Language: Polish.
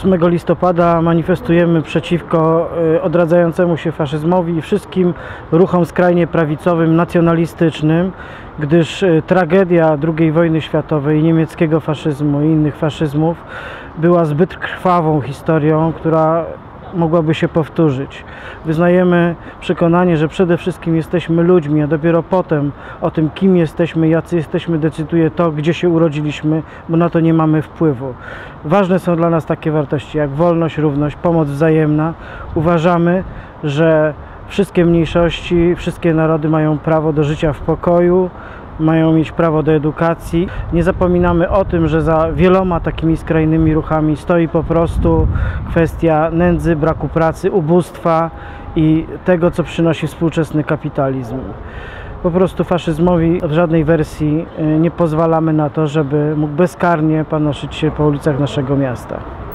8 listopada manifestujemy przeciwko odradzającemu się faszyzmowi i wszystkim ruchom skrajnie prawicowym, nacjonalistycznym, gdyż tragedia II wojny światowej, niemieckiego faszyzmu i innych faszyzmów była zbyt krwawą historią, która mogłaby się powtórzyć. Wyznajemy przekonanie, że przede wszystkim jesteśmy ludźmi, a dopiero potem o tym, kim jesteśmy, jacy jesteśmy, decyduje to, gdzie się urodziliśmy, bo na to nie mamy wpływu. Ważne są dla nas takie wartości jak wolność, równość, pomoc wzajemna. Uważamy, że wszystkie mniejszości, wszystkie narody mają prawo do życia w pokoju, mają mieć prawo do edukacji. Nie zapominamy o tym, że za wieloma takimi skrajnymi ruchami stoi po prostu kwestia nędzy, braku pracy, ubóstwa i tego, co przynosi współczesny kapitalizm. Po prostu faszyzmowi w żadnej wersji nie pozwalamy na to, żeby mógł bezkarnie panoszyć się po ulicach naszego miasta.